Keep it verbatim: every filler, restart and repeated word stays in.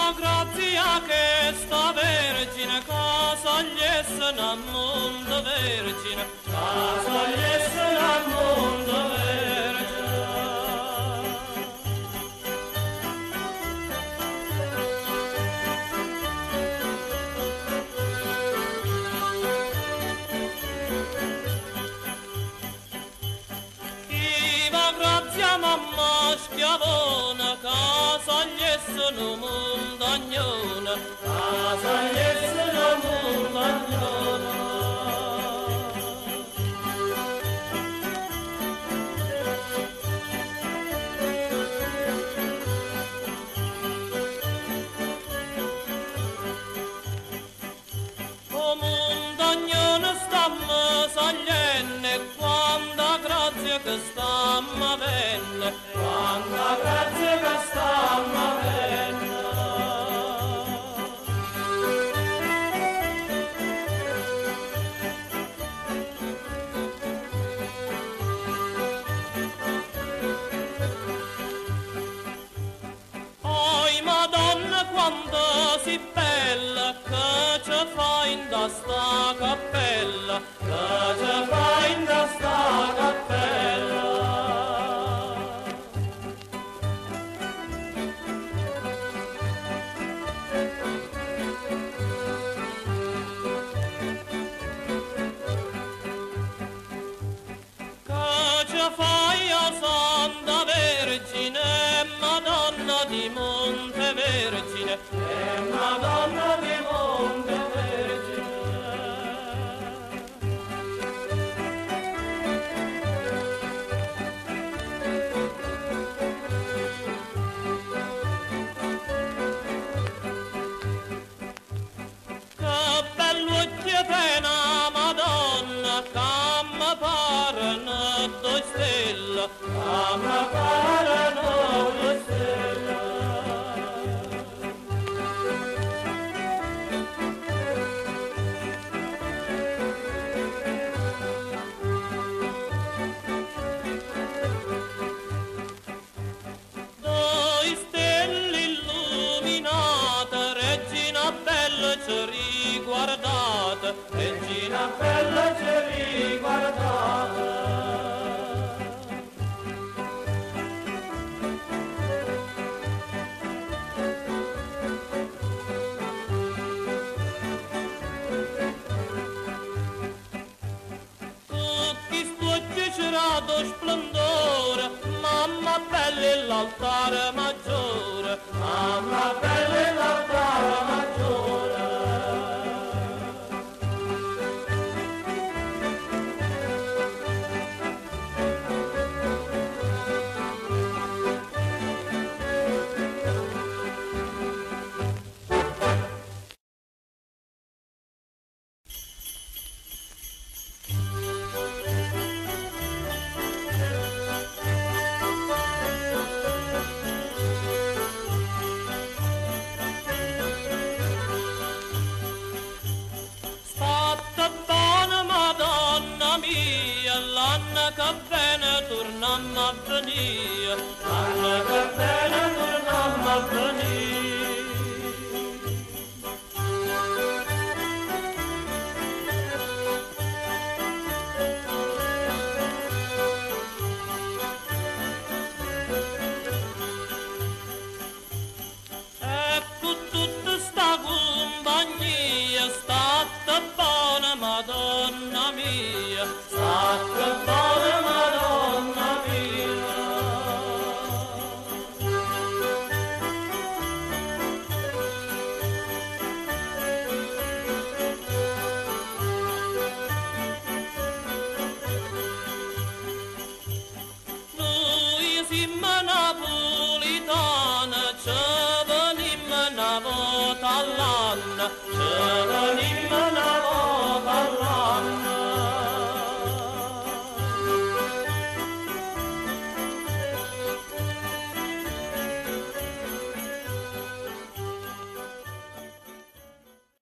grazia che sta vergine, cosa gli esse nel mondo vergine, cosa gli esse nel mondo vergine. Iva grazia mamma schiavona, casa gli esse no mondo agnone, casa gli esse no mondo agnone. O mondo agnone stamma saglienne, quanta grazia che stamma venne, quanta grazia che stamma venne. Oi Madonna quando si bella, che ci fai in da sta cappella, che ci fai in da sta cappella. Che ci fai a Santa Vergine, Madonna di Monte Vergine, e Madonna di Monte Vergine. Che bello occhio pena Madonna, che mi parano due stelle, che mi parano due stelle. Due stelle illuminate, regina bella ci riguardate, regina bella ci riguardate. Tutti stucci c'era do splendore, mamma bella l'altare maggiore, mamma bella l'altare maggiore. State bene Madonna mia, l'anno che bene torniamo a venire, l'anno che bene torniamo a venire. Ecco tutta sta compagnia, state buona Madonna mia, state buona Madonna mia. Noi siamo napolitane, ci venimmo una volta all'anno, ci venimmo